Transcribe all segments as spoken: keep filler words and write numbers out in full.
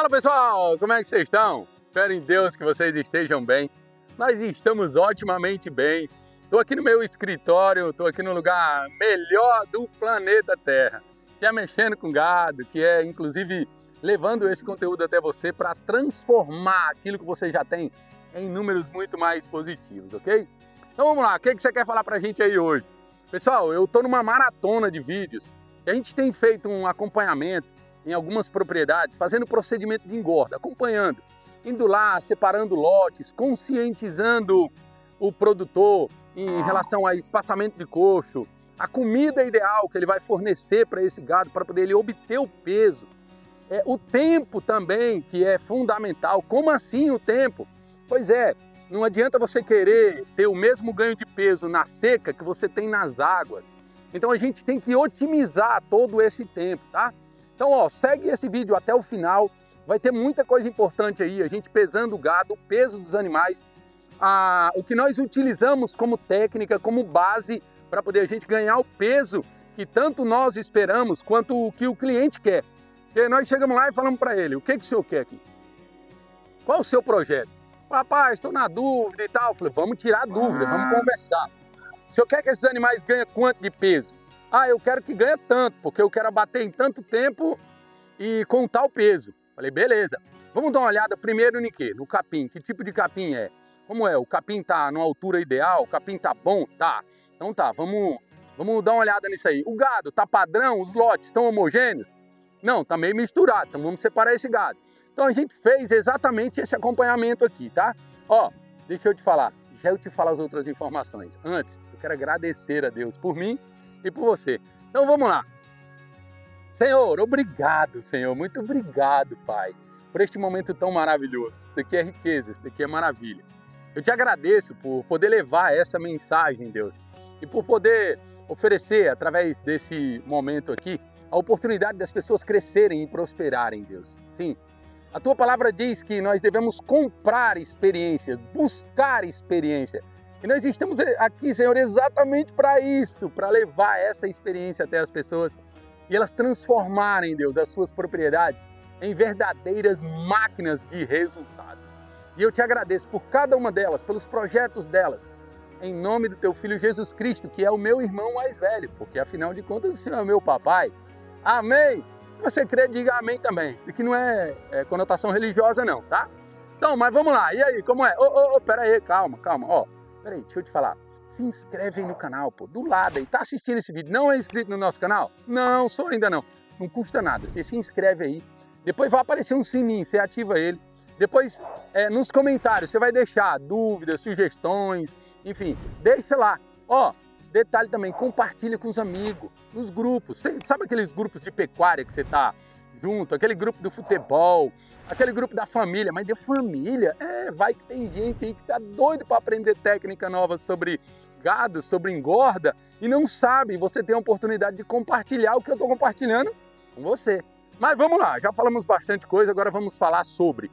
Fala pessoal, como é que vocês estão? Espero em Deus que vocês estejam bem. Nós estamos otimamente bem. Estou aqui no meu escritório, estou aqui no lugar melhor do planeta Terra, que é mexendo com gado, que é inclusive levando esse conteúdo até você para transformar aquilo que você já tem em números muito mais positivos, ok? Então vamos lá, o que você quer falar para a gente aí hoje? Pessoal, eu estou numa maratona de vídeos e a gente tem feito um acompanhamento em algumas propriedades, fazendo procedimento de engorda, acompanhando, indo lá, separando lotes, conscientizando o produtor em relação a espaçamento de coxo, a comida ideal que ele vai fornecer para esse gado, para poder ele obter o peso. É, o tempo também, que é fundamental. Como assim o tempo? Pois é, não adianta você querer ter o mesmo ganho de peso na seca que você tem nas águas. Então a gente tem que otimizar todo esse tempo, tá? Então, ó, segue esse vídeo até o final, vai ter muita coisa importante aí, a gente pesando o gado, o peso dos animais, a, o que nós utilizamos como técnica, como base para poder a gente ganhar o peso que tanto nós esperamos quanto o que o cliente quer. Porque nós chegamos lá e falamos para ele, o que, que o senhor quer aqui? Qual o seu projeto? Rapaz, estou na dúvida e tal. Eu falei, vamos tirar a dúvida, vamos conversar. O senhor quer que esses animais ganhem quanto de peso? Ah, eu quero que ganhe tanto, porque eu quero abater em tanto tempo e com tal peso. Falei, beleza. Vamos dar uma olhada primeiro no quê? No capim. Que tipo de capim é? Como é? O capim tá numa altura ideal? O capim tá bom? Tá. Então tá, vamos, vamos dar uma olhada nisso aí. O gado tá padrão? Os lotes estão homogêneos? Não, tá meio misturado. Então vamos separar esse gado. Então a gente fez exatamente esse acompanhamento aqui, tá? Ó, deixa eu te falar. Já eu te falar as outras informações. Antes, eu quero agradecer a Deus por mim e por você. Então vamos lá. Senhor, obrigado, Senhor. Muito obrigado, Pai, por este momento tão maravilhoso. Isso daqui é riqueza, isso daqui é maravilha. Eu te agradeço por poder levar essa mensagem, Deus, e por poder oferecer, através desse momento aqui, a oportunidade das pessoas crescerem e prosperarem, Deus. Sim, a Tua palavra diz que nós devemos comprar experiências, buscar experiência. E nós estamos aqui, Senhor, exatamente para isso, para levar essa experiência até as pessoas e elas transformarem, Deus, as suas propriedades em verdadeiras máquinas de resultados. E eu te agradeço por cada uma delas, pelos projetos delas, em nome do Teu Filho Jesus Cristo, que é o meu irmão mais velho, porque afinal de contas o Senhor é meu papai. Amém! Se você crê, diga amém também. Isso aqui não é, é conotação religiosa não, tá? Então, mas vamos lá. E aí, como é? Ô, ô, ô, pera aí, calma, calma, ó. Peraí, deixa eu te falar. Se inscreve aí no canal, pô, do lado aí. Tá assistindo esse vídeo, não é inscrito no nosso canal? Não, sou ainda não. Não custa nada. Você se inscreve aí. Depois vai aparecer um sininho, você ativa ele. Depois, é, nos comentários, você vai deixar dúvidas, sugestões, enfim, deixa lá. Ó, detalhe também, compartilha com os amigos, nos grupos. Você, sabe aqueles grupos de pecuária que você tá junto? Aquele grupo do futebol, aquele grupo da família, mas de família, é, vai que tem gente aí que tá doido para aprender técnica nova sobre gado, sobre engorda e não sabe, você tem a oportunidade de compartilhar o que eu tô compartilhando com você. Mas vamos lá, já falamos bastante coisa, agora vamos falar sobre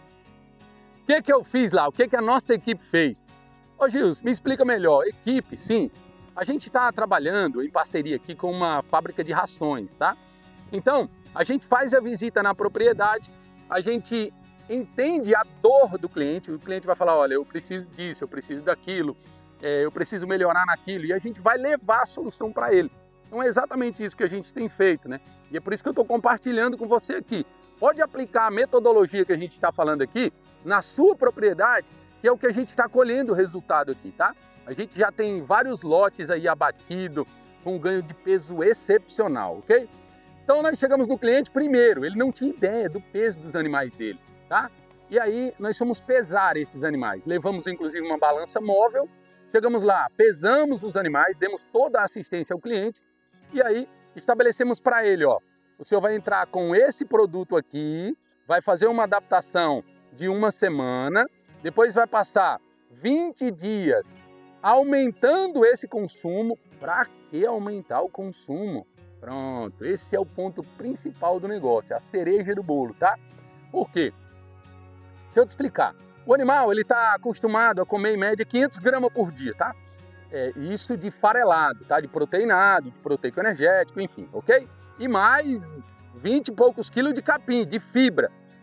o que que eu fiz lá, o que que a nossa equipe fez. Ô Gils, me explica melhor. Equipe, sim, a gente está trabalhando em parceria aqui com uma fábrica de rações, tá? Então, a gente faz a visita na propriedade, a gente entende a dor do cliente, o cliente vai falar, olha, eu preciso disso, eu preciso daquilo, é, eu preciso melhorar naquilo, e a gente vai levar a solução para ele. Então é exatamente isso que a gente tem feito, né? E é por isso que eu estou compartilhando com você aqui. Pode aplicar a metodologia que a gente está falando aqui na sua propriedade, que é o que a gente está colhendo o resultado aqui, tá? A gente já tem vários lotes aí abatido, com um ganho de peso excepcional, ok? Então nós chegamos no cliente primeiro, ele não tinha ideia do peso dos animais dele, tá? E aí nós fomos pesar esses animais, levamos inclusive uma balança móvel, chegamos lá, pesamos os animais, demos toda a assistência ao cliente e aí estabelecemos para ele, ó, o senhor vai entrar com esse produto aqui, vai fazer uma adaptação de uma semana, depois vai passar vinte dias aumentando esse consumo. Para que aumentar o consumo? Pronto, esse é o ponto principal do negócio, a cereja do bolo, tá? Por quê? Deixa eu te explicar. O animal, ele está acostumado a comer em média quinhentos gramas por dia, tá? É, isso de farelado, tá? De proteinado, de proteico energético, enfim, ok? E mais vinte e poucos quilos de capim, de fibra.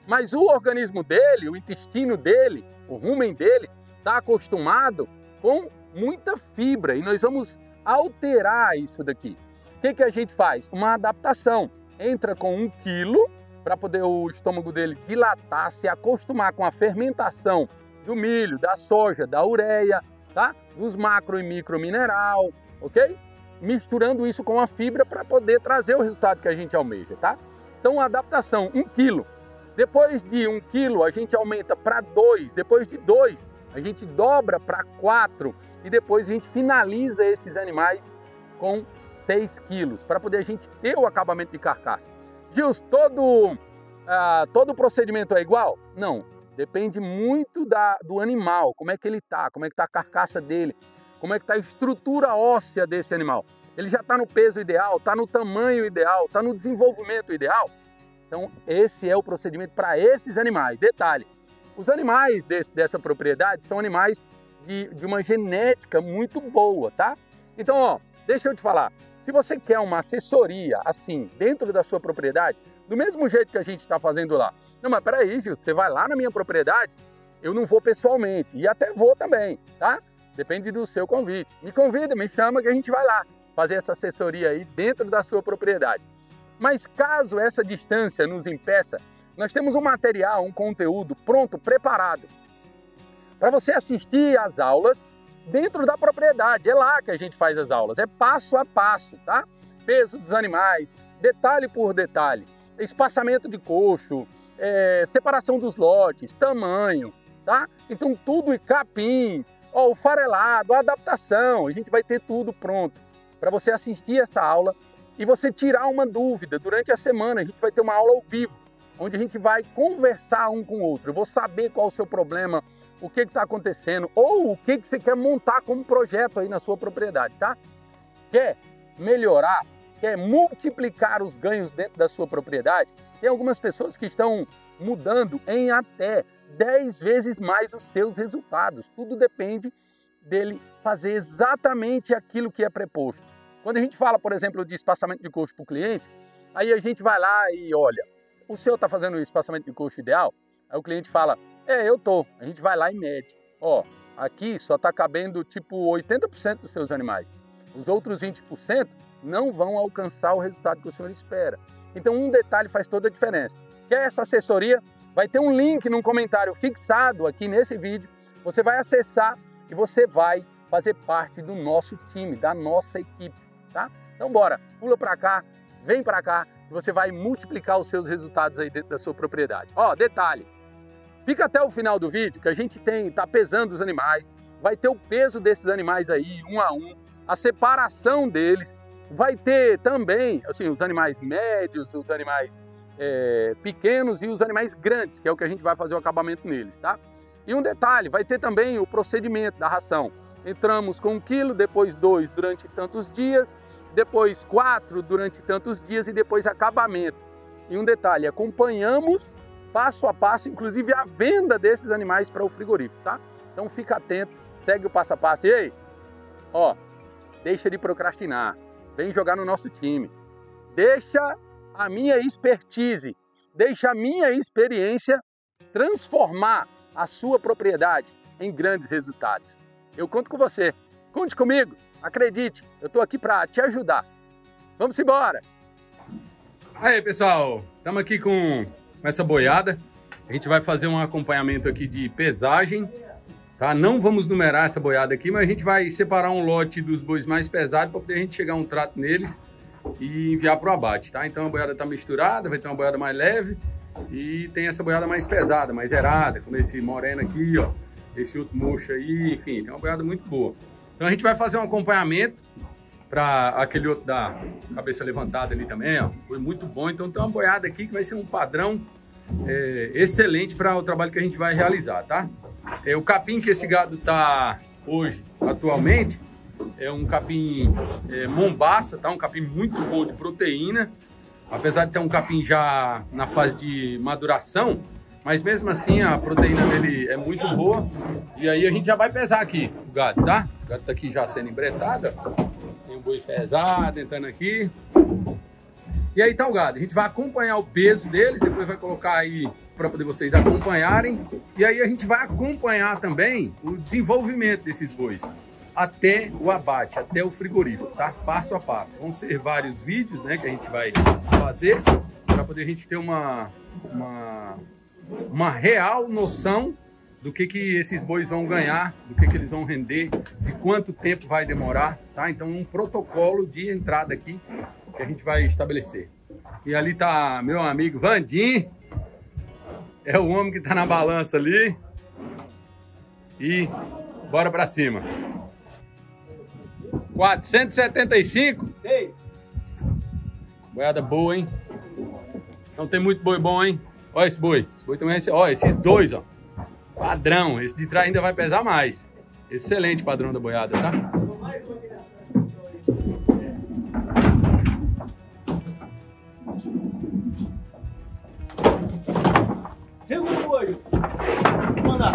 Mas o organismo dele, o intestino dele, o rumen dele, está acostumado com muita fibra e nós vamos alterar isso daqui. O que, que a gente faz? Uma adaptação. Entra com um quilo para poder o estômago dele dilatar, se acostumar com a fermentação do milho, da soja, da ureia, tá? Dos macro e micro mineral, ok? Misturando isso com a fibra para poder trazer o resultado que a gente almeja, tá? Então, a adaptação, um quilo. Depois de um quilo, a gente aumenta para dois. Depois de dois, a gente dobra para quatro. E depois a gente finaliza esses animais com seis quilos, para poder a gente ter o acabamento de carcaça. Gils, todo, uh, todo procedimento é igual? Não. Depende muito da, do animal, como é que ele está, como é que está a carcaça dele, como é que está a estrutura óssea desse animal. Ele já está no peso ideal, está no tamanho ideal, está no desenvolvimento ideal? Então, esse é o procedimento para esses animais. Detalhe, os animais desse, dessa propriedade são animais de, de uma genética muito boa, tá? Então, ó, deixa eu te falar, se você quer uma assessoria assim, dentro da sua propriedade, do mesmo jeito que a gente está fazendo lá, não, mas peraí, Gil, você vai lá na minha propriedade, eu não vou pessoalmente, e até vou também, tá? Depende do seu convite. Me convida, me chama que a gente vai lá fazer essa assessoria aí dentro da sua propriedade. Mas caso essa distância nos impeça, nós temos um material, um conteúdo pronto, preparado, para você assistir às aulas dentro da propriedade. É lá que a gente faz as aulas, é passo a passo, tá? Peso dos animais, detalhe por detalhe, espaçamento de coxo, é, separação dos lotes, tamanho, tá? Então tudo, e capim, ó, o farelado, a adaptação, a gente vai ter tudo pronto para você assistir essa aula e você tirar uma dúvida. Durante a semana a gente vai ter uma aula ao vivo, onde a gente vai conversar um com o outro. Eu vou saber qual o seu problema, o que está acontecendo, ou o que, que você quer montar como projeto aí na sua propriedade, tá? Quer melhorar, quer multiplicar os ganhos dentro da sua propriedade? Tem algumas pessoas que estão mudando em até dez vezes mais os seus resultados. Tudo depende dele fazer exatamente aquilo que é preposto. Quando a gente fala, por exemplo, de espaçamento de coxo para o cliente, aí a gente vai lá e olha, o senhor está fazendo o espaçamento de coxo ideal? Aí o cliente fala, é, eu tô. A gente vai lá e mede. Ó, aqui só está cabendo tipo oitenta por cento dos seus animais. Os outros vinte por cento não vão alcançar o resultado que o senhor espera. Então um detalhe faz toda a diferença. Quer essa assessoria? Vai ter um link num comentário fixado aqui nesse vídeo. Você vai acessar e você vai fazer parte do nosso time, da nossa equipe, tá? Então bora, pula para cá, vem para cá e você vai multiplicar os seus resultados aí dentro da sua propriedade. Ó, detalhe, fica até o final do vídeo que a gente tem, tá pesando os animais, vai ter o peso desses animais aí, um a um, a separação deles, vai ter também, assim, os animais médios, os animais é, pequenos e os animais grandes, que é o que a gente vai fazer o acabamento neles, tá? E um detalhe, vai ter também o procedimento da ração. Entramos com um quilo, depois dois durante tantos dias, depois quatro durante tantos dias e depois acabamento. E um detalhe, acompanhamos passo a passo, inclusive a venda desses animais para o frigorífico, tá? Então fica atento, segue o passo a passo. E aí, ó, deixa de procrastinar, vem jogar no nosso time. Deixa a minha expertise, deixa a minha experiência transformar a sua propriedade em grandes resultados. Eu conto com você, conte comigo, acredite, eu estou aqui para te ajudar. Vamos embora! Aí pessoal, estamos aqui com essa boiada, a gente vai fazer um acompanhamento aqui de pesagem, tá? Não vamos numerar essa boiada aqui, mas a gente vai separar um lote dos bois mais pesados para poder a gente chegar a um trato neles e enviar para o abate, tá? Então a boiada está misturada, vai ter uma boiada mais leve e tem essa boiada mais pesada, mais errada, como esse moreno aqui, ó, esse outro mocho aí, enfim, tem uma boiada muito boa. Então a gente vai fazer um acompanhamento para aquele outro da cabeça levantada ali também, ó, foi muito bom. Então tem uma boiada aqui que vai ser um padrão é, excelente para o trabalho que a gente vai realizar, tá? É, o capim que esse gado tá hoje, atualmente, é um capim é, mombaça, tá? Um capim muito bom de proteína, apesar de ter um capim já na fase de maduração, mas mesmo assim a proteína dele é muito boa. E aí a gente já vai pesar aqui o gado, tá? O gado tá aqui já sendo embretado, tem um boi pesado entrando aqui. E aí tá o gado, a gente vai acompanhar o peso deles, depois vai colocar aí para poder vocês acompanharem. E aí a gente vai acompanhar também o desenvolvimento desses bois até o abate, até o frigorífico, tá? Passo a passo. Vão ser vários vídeos, né, que a gente vai fazer para poder a gente ter uma, uma, uma real noção do que, que esses bois vão ganhar, do que, que eles vão render, de quanto tempo vai demorar, tá? Então, um protocolo de entrada aqui que a gente vai estabelecer. E ali tá meu amigo Vandim, é o homem que tá na balança ali. E bora pra cima. quatrocentos e setenta e cinco? Seis. Boiada boa, hein? Não tem muito boi bom, hein? Olha esse boi. Esse boi também é... Olha, esses dois, ó. Padrão. Esse de trás ainda vai pesar mais. Excelente padrão da boiada, tá? Segundo boi. Vou mandar.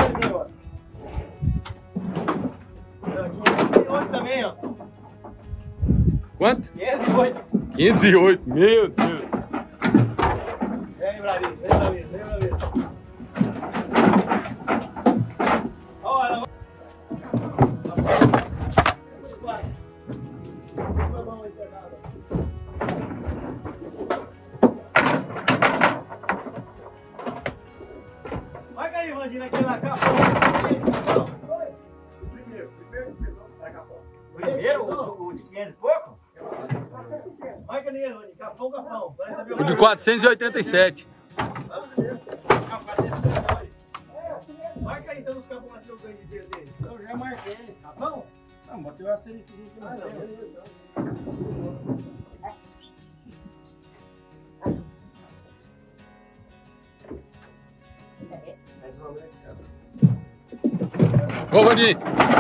quinhentos e oito também, ó. Quanto? quinhentos e oito. quinhentos e oito. Meu Deus. Vem, Bravinho. Vem, Bravinho. Vem, Bravinho. Olha. Vai cair, Vandinho, aqui na capa. Primeiro, primeiro que vai capão. Primeiro? O, o de quinhentos e pouco? Marca nele, Vandinho. Capão, capão. O de quatrocentos e oitenta e sete. Marca aí então nos capões que eu ganhei dele. Eu já marquei. Capão? Não, botei o asterisco aqui na frente. Ô, Vandim.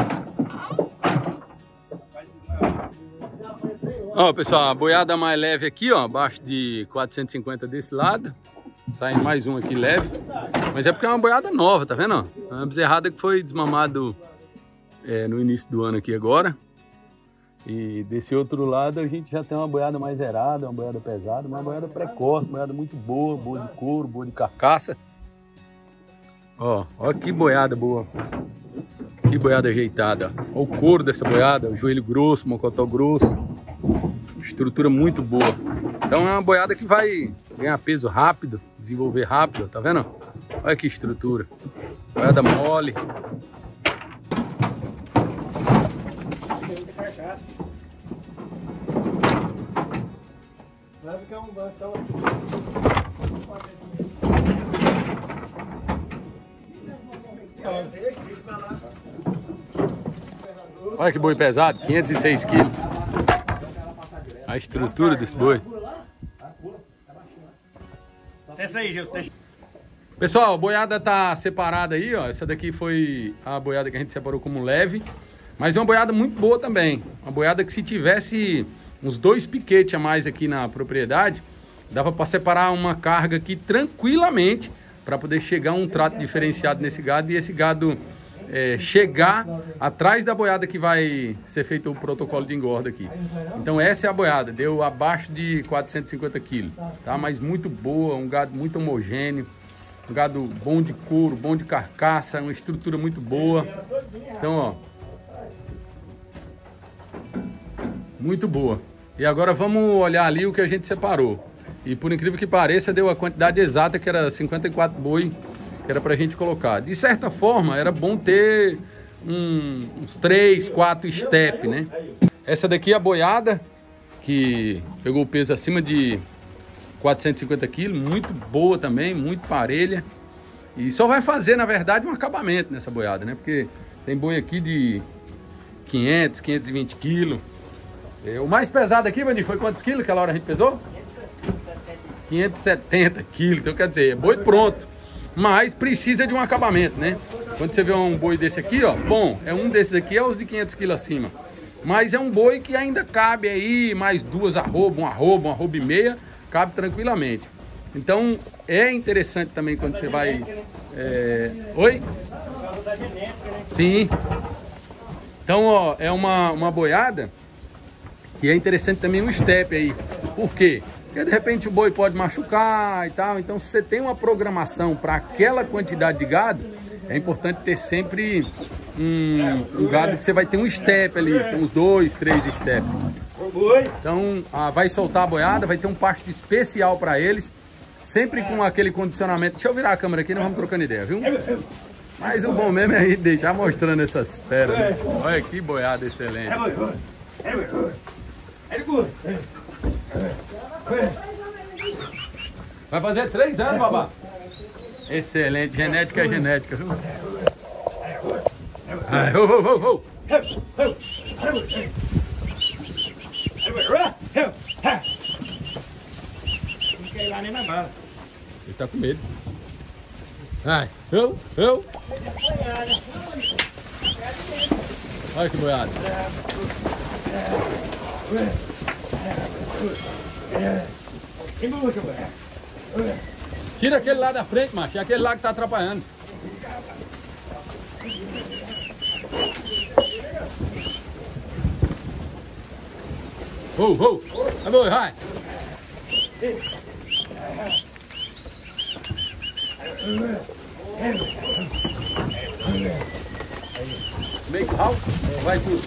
Ó, pessoal, a boiada mais leve aqui, ó, abaixo de quatrocentos e cinquenta desse lado. Sai mais um aqui leve. Mas é porque é uma boiada nova, tá vendo? É uma bezerrada que foi desmamado é, no início do ano aqui agora. E desse outro lado a gente já tem uma boiada mais zerada, uma boiada pesada, uma boiada precoce, uma boiada muito boa, boa de couro, boa de carcaça. Ó, ó que boiada boa. Que boiada ajeitada. Ó o couro dessa boiada, o joelho grosso, mocotó grosso. Estrutura muito boa. Então é uma boiada que vai ganhar peso rápido, desenvolver rápido, tá vendo? Olha que estrutura. Boiada mole. Vai ficar um banco. Olha que boi pesado, quinhentos e seis quilos. A estrutura desse boi. Cessa aí, Gilson. Deixa... Pessoal, a boiada tá separada aí, ó. Essa daqui foi a boiada que a gente separou como leve. Mas é uma boiada muito boa também. Uma boiada que se tivesse uns dois piquetes a mais aqui na propriedade, dava para separar uma carga aqui tranquilamente para poder chegar a um trato diferenciado nesse gado e esse gado é, chegar atrás da boiada que vai ser feito o protocolo de engorda aqui. Então essa é a boiada, deu abaixo de quatrocentos e cinquenta quilos, tá? Mas muito boa, um gado muito homogêneo, um gado bom de couro, bom de carcaça, uma estrutura muito boa. Então, ó, muito boa. E agora vamos olhar ali o que a gente separou. E por incrível que pareça, deu a quantidade exata, que era cinquenta e quatro boi, que era pra gente colocar. De certa forma, era bom ter um, uns três, quatro step, né? Essa daqui é a boiada, que pegou o peso acima de quatrocentos e cinquenta quilos, muito boa também, muito parelha. E só vai fazer, na verdade, um acabamento nessa boiada, né? Porque tem boi aqui de quinhentos, quinhentos e vinte quilos. O mais pesado aqui, Vandir, foi quantos quilos aquela hora a gente pesou? quinhentos e setenta quilos, então quer dizer, é boi pronto, mas precisa de um acabamento, né? Quando você vê um boi desse aqui, ó, bom, é um desses aqui, é os de quinhentos quilos acima, mas é um boi que ainda cabe aí, mais duas arroba, um arroba, um arroba e meia, cabe tranquilamente. Então, é interessante também quando você vai... É... Oi? Sim. Então, ó, é uma, uma boiada que é interessante também um step aí. Por quê? Porque de repente o boi pode machucar e tal. Então, se você tem uma programação para aquela quantidade de gado, é importante ter sempre um, um gado que você vai ter um step ali, tem uns dois, três steps. Então, ah, vai soltar a boiada, vai ter um pasto especial para eles, sempre com aquele condicionamento. Deixa eu virar a câmera aqui, nós vamos trocando ideia, viu? Mas o bom mesmo é aí deixar mostrando essas feras, né? Olha que boiada excelente. Vai fazer três anos, babá. Excelente, genética é genética, viu? Ai, ho, ho, ho, ho. Ele tá com medo. Ai, eu, eu. Olha que boiada. Tira aquele lá da frente, macho. É aquele lá que tá atrapalhando. Oh, oh. Vai, boi, vai. Meio pau, vai tudo.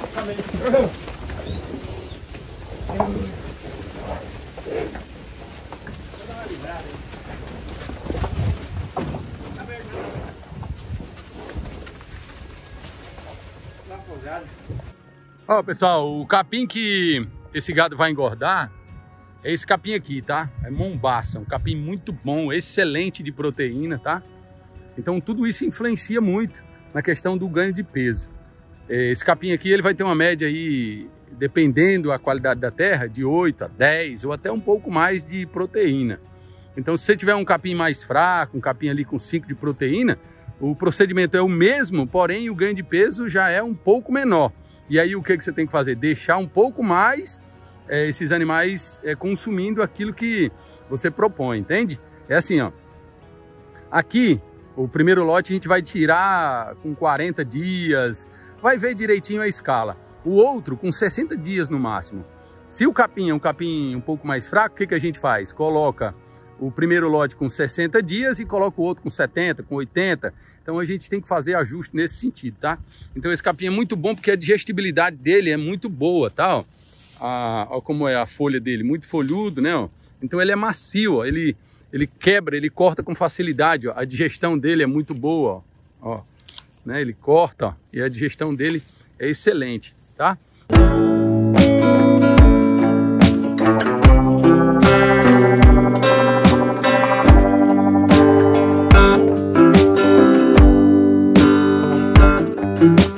Ó, pessoal, o capim que esse gado vai engordar é esse capim aqui, tá? É mombaça, um capim muito bom, excelente de proteína, tá? Então tudo isso influencia muito na questão do ganho de peso. Esse capim aqui, ele vai ter uma média aí, dependendo da qualidade da terra, de oito a dez ou até um pouco mais de proteína. Então, se você tiver um capim mais fraco, um capim ali com cinco de proteína, o procedimento é o mesmo, porém o ganho de peso já é um pouco menor. E aí o que, que você tem que fazer? Deixar um pouco mais é, esses animais é, consumindo aquilo que você propõe, entende? É assim, ó. Aqui, o primeiro lote a gente vai tirar com quarenta dias, vai ver direitinho a escala. O outro com sessenta dias no máximo. Se o capim é um capim um pouco mais fraco, o que, que a gente faz? Coloca o primeiro lote com sessenta dias e coloca o outro com setenta, com oitenta. Então a gente tem que fazer ajuste nesse sentido, tá? Então esse capim é muito bom porque a digestibilidade dele é muito boa, tá? Ó, a, ó como é a folha dele, muito folhudo, né? Ó. Então ele é macio, ó. Ele, ele quebra, ele corta com facilidade, ó. A digestão dele é muito boa, ó. Ó, né? Ele corta, ó, e a digestão dele é excelente, tá? Thank you.